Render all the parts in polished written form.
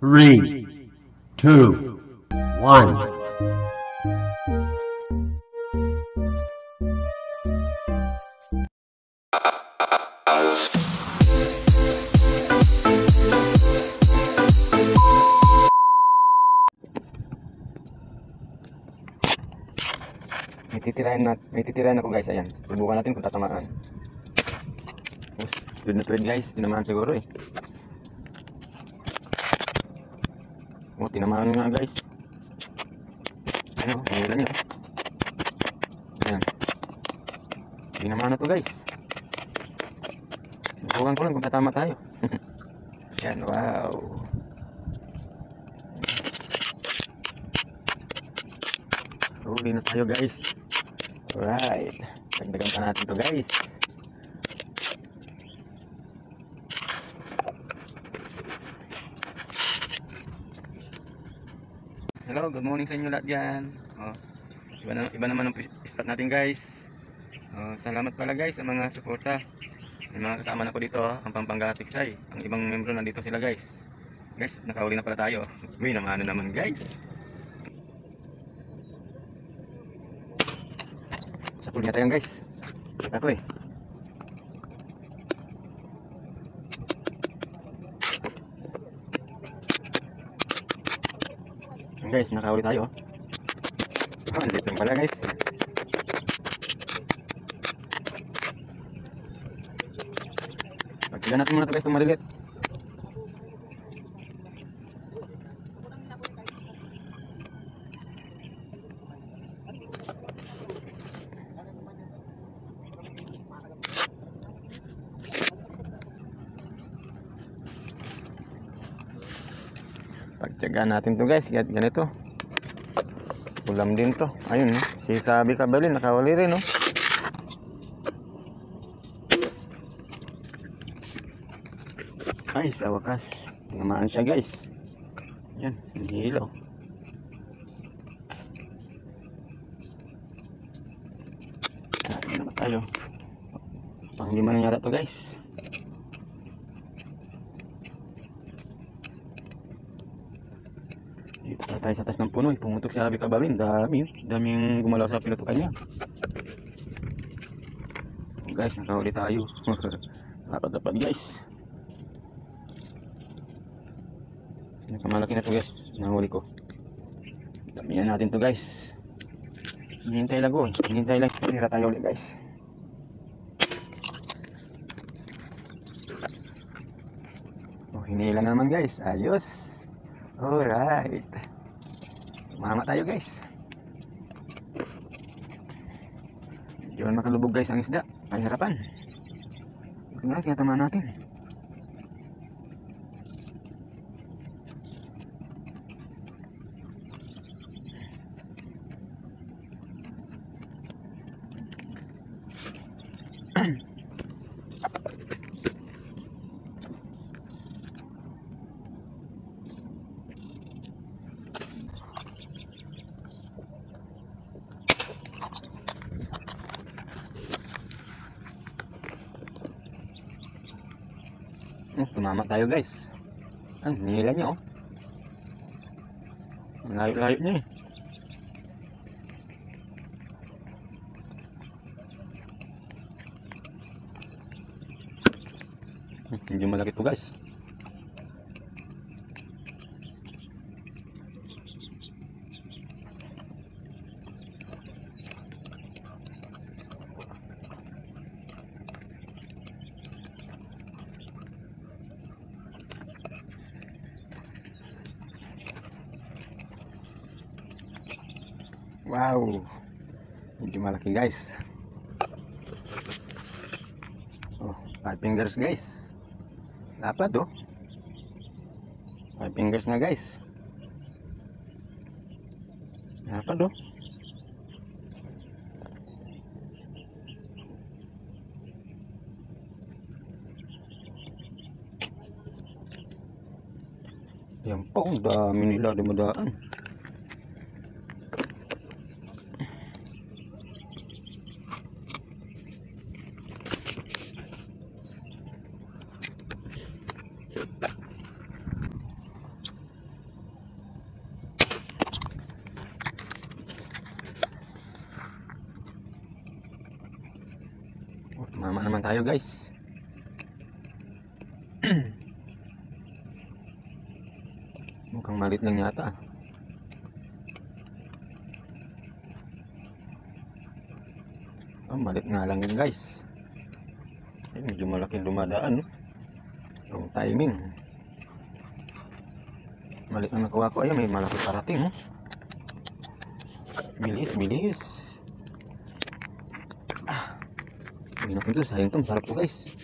3, 2, 1. May titirahin ako guys, ayan. Subukan natin kung tatamaan. Tuwid na tuwid guys, tinamaan siguro eh. Oh, tinamaan nga guys. Ano, pangilan niya. Ayan. Tinamaan na to guys. Subukan ko lang kung tatama tayo. Ayan, wow. Huli na tayo guys. Alright, dagdagan pa natin to guys. Hello, good morning sa inyo lahat dyan. Iba naman ang spot natin guys. Salamat pala guys sa mga suporta. May mga kasama na ko dito, ang Pampanga Tiksay. Ang ibang membro nandito sila guys. Guys, nakahuli na pala tayo. Uy, namano naman guys. Sa pool niya tayo guys. Kita to eh. Guys, nakahuli tayo. Dito pala guys. Pagkilan natin muna to guys, itong malilit. Pagtyagaan natin to guys, ganito. Ulam din to. Ayun, si Kabi Kabalin nakawali rin, no? Ay, sa wakas tinamaan siya guys. Yan, nahihilaw. Ano naman tayo? Pang-lima na yata to guys. Dito tayo sa atas ng puno, pumutok si Kabi Kabalin. Daming gumalaw sa pilotukan niya. Guys, nakahuli tayo. Dapat guys. Nakamalaki na to guys, nahuli ko. Damihan natin to guys. Hinihintay lang ko, hinihintay lang. Tira tayo ulit guys. Hinihila na naman guys, ayos. Alright. Tumama tayo guys. Medyo makalubog guys ang isda. Ay harapan. Ito na, tinatamaan natin. Tumama tayo guys. Ang nila niya oh. Ang layo-layo niya eh. Medyo malaki to guys. Wow, medyo malaki guys. Oh, 5 fingers guys. Dapat oh. 5 fingers nga guys. Dapat oh. Yan po, ang dami nila dumadaan. Tumama naman tayo guys. Mukhang malit lang yata. Malit nga lang yun guys. Ay, medyo malaking dumadaan, no? Yung timing. Malit ang nakuha ko. Ayun, may malaki parating, no? Bilis, bilis. Hindi natin ito, sayang ito. Masarap po guys.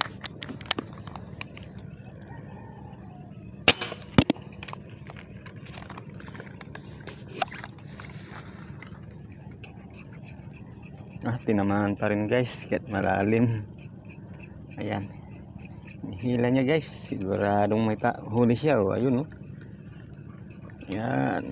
Tinamaan pa rin guys, kahit malalim. Ayan, hila niya guys, siguradong may huli siya. Oh, ayun, oh. Ayan.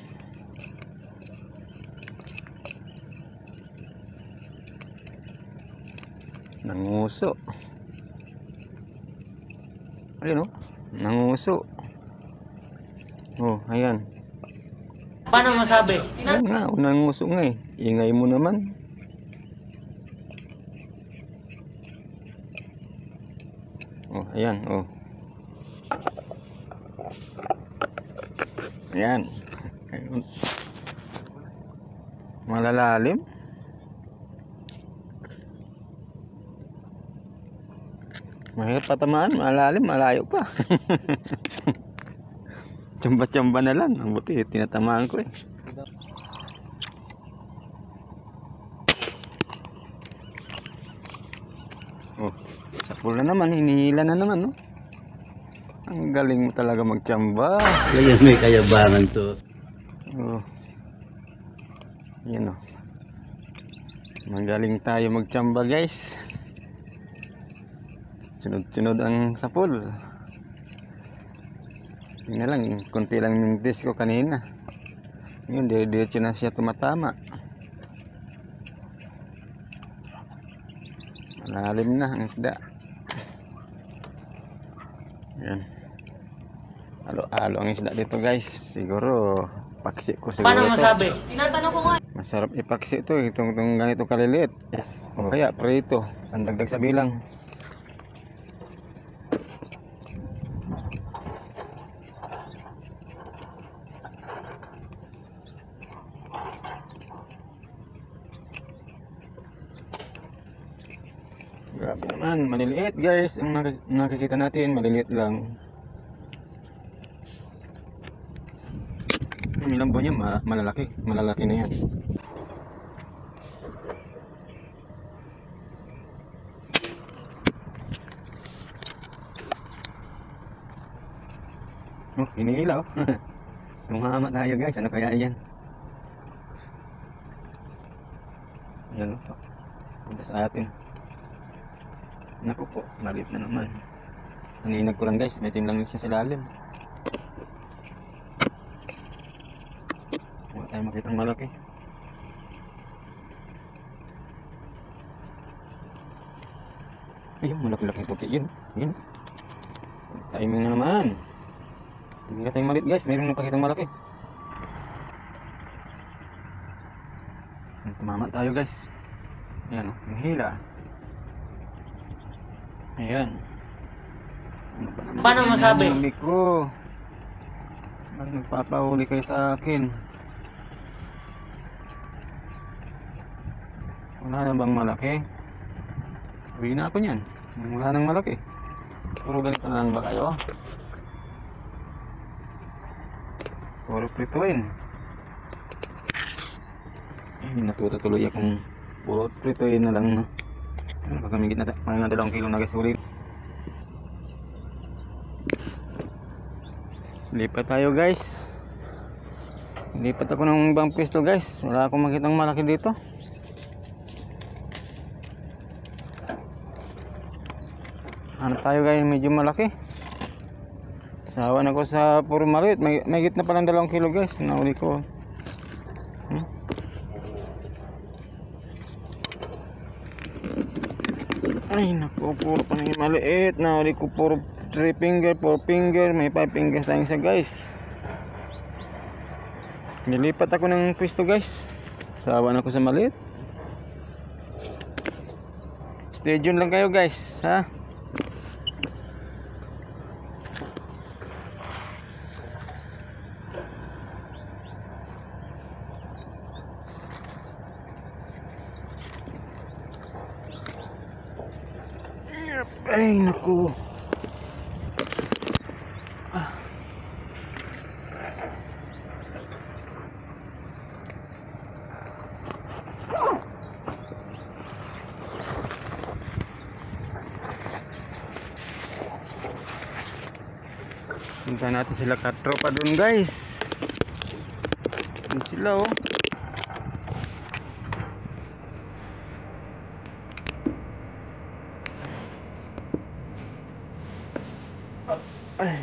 Nanguso. Ayun, oh. Nanguso. Oh, ayan. Paano masabi? Ayan nga, nanguso nga eh. Ingay mo naman. Oh, ayan, oh. Ayan. Ayun. Malalalim. Mahirap patamaan, malalim, malayo pa. Tsamba-tsamba na lang. Ang buti, tinatamaan ko eh. Oh, sa pool na naman, hinihila na naman, no? Ang galing mo talaga magtsamba. Ganyan may kayabangan to. Oh. Yan, oh. Magaling tayo magtsamba, guys. Sunod-sunod ang sapul. Tingnan lang, konti lang mintis ko kanina. Ngayon, dire-diretso na siya tumatama. Malalim na ang isda. Yan. Alo-alo ang isda dito guys. Siguro, paksi ko siguro. Paano ito. masabi? Tinatanong ko nga. Masarap ipaksi ito. Itong ganito kaliliit. Yes. O kaya, prito. Ang dagdag sa bilang. Grabe naman, maliliit guys. Ang nakikita natin, maliliit lang. Ang ilang buwan niya, malalaki. Malalaki na yan. Oh, iniilaw. Tumama tayo guys. Ano kaya yan? Yan o. Punta sa atin. Naku po, malit na naman. Naninag ko lang guys, may lang siya sa lalim. Wala tayo makitang malaki. Ayun, malaki-laki puti yun. Yun. Timing na naman. Hindi na tayong malit guys, mayroong napakitang malaki. Tumama tayo guys. Ayan o, yung hila. Ayan. Ano ba naman? Paano masabi? Huli ko. Bakit nagpapahuli kayo sa akin? Wala na bang malaki? Uwi na ako niyan. Wala nang malaki. Puro ganito na lang ba kayo? Puro prituin. Ay, natutuloy akong puro prituin na lang. Baka may gitna mga 2 kilo na guys ulit. Lipat tayo guys. Lipat ako ng ibang pwesto guys. Wala akong makitang malaki dito. Hanap tayo guys medyo malaki. Sawan ako sa puro maliit. May gitna palang 2 kilo guys. Nauli ko. Ay naku, puro pa nang maliit. Nauli ko puro 3 finger, 4 finger. May 5 fingers tayong isa guys. Nilipat ako ng pwesto guys. Sawan ako sa maliit. Stay tuned lang kayo guys, ha? Ay, naku. Punta natin sila katropa dun guys. Dun sila oh. Ay.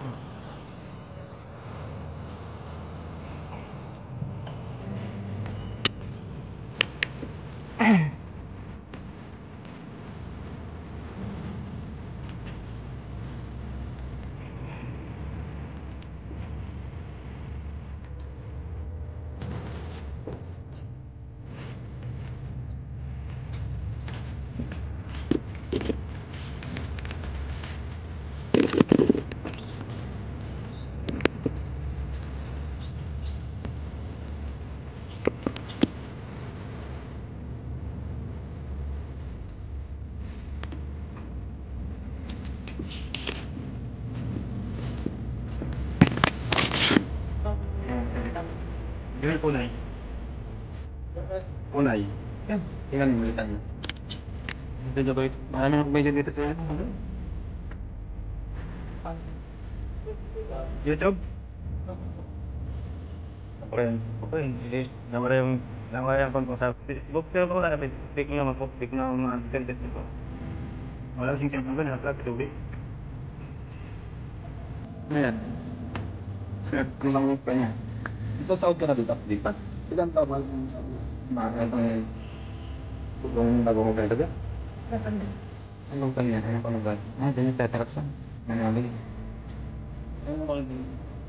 Gawin punay. Punay. Yan. Tingnan mo ulit tayo. Dito ba ito? Marami na medyo dito sa YouTube? Okay. Okay. Namara yung kung sa Facebook. Pero kung wala, click nyo mag-click na mga content dito. Wala kasing siyempre ba na-upload ito ulit? Ayan. Kung lang pa niya. Isa sa ka na dito, update. Ilan tawag yung mga kung bagong kayo ba? Anong kanya? Anong panagal? Dyan yung tataksan. Nangyari. Anong mga din?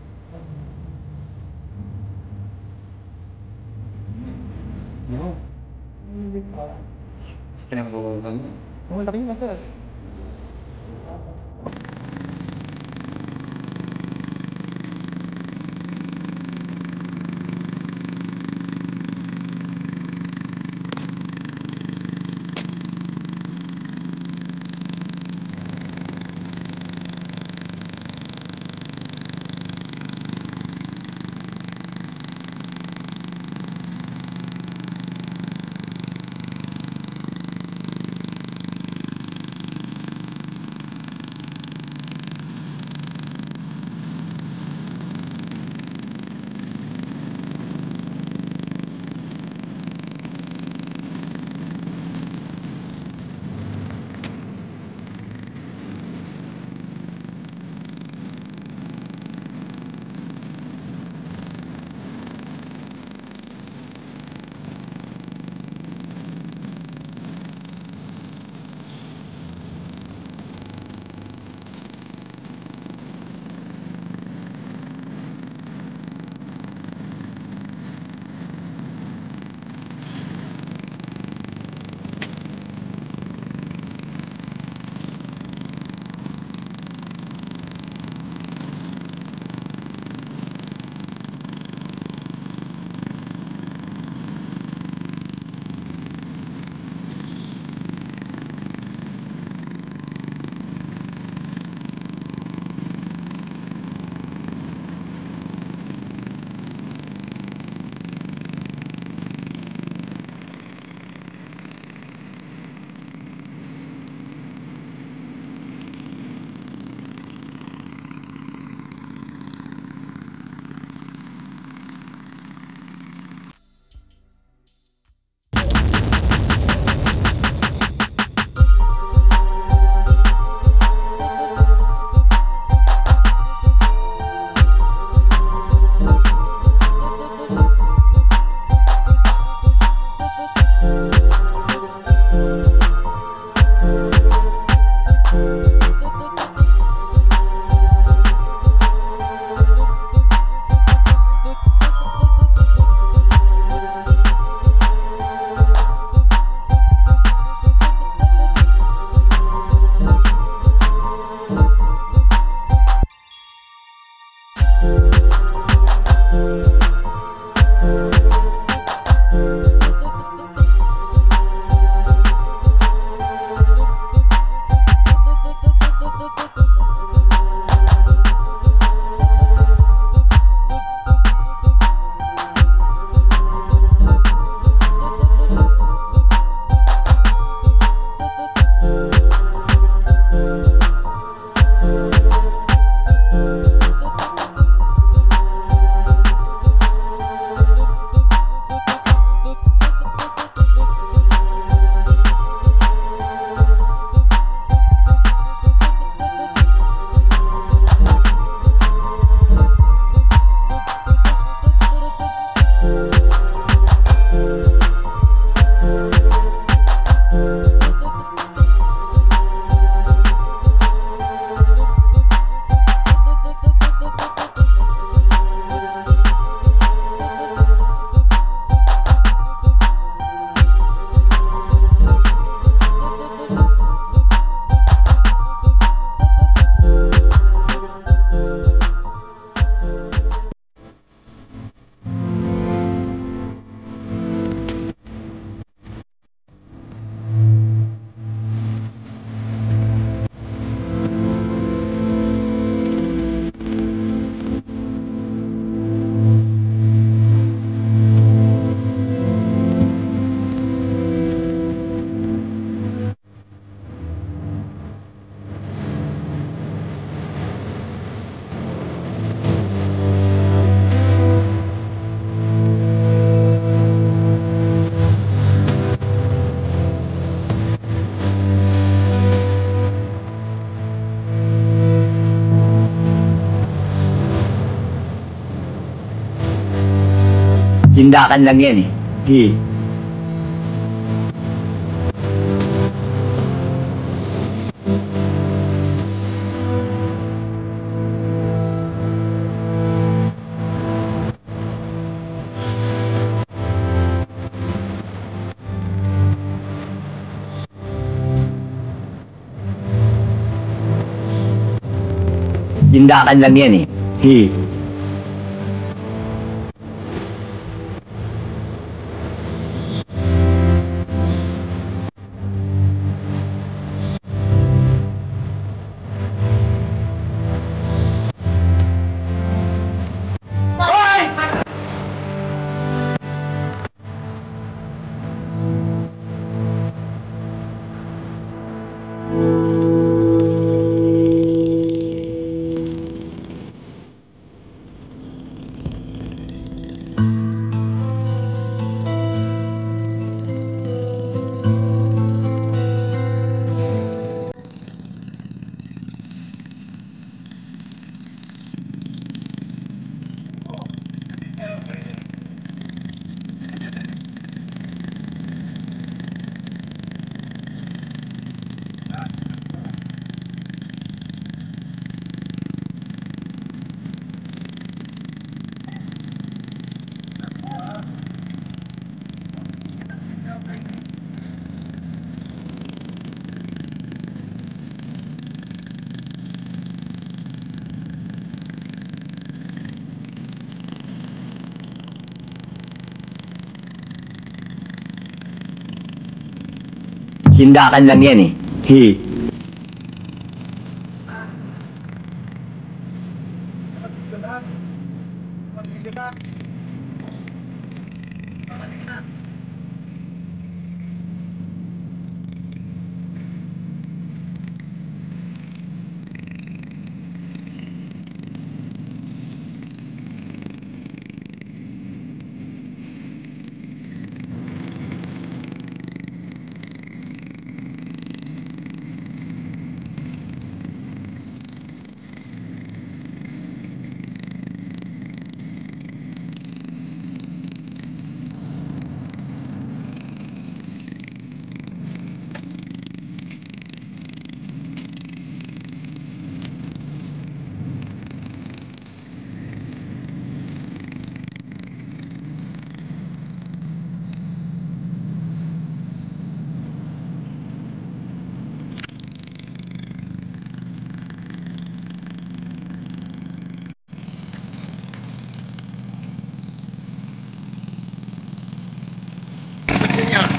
No. Pinag-uwagan mo. Laki yung mata. Tindakan lang yan eh. Tindakan lang yan eh. Tindakan lang yan eh.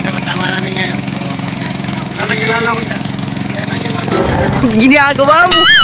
Ginagawa mo!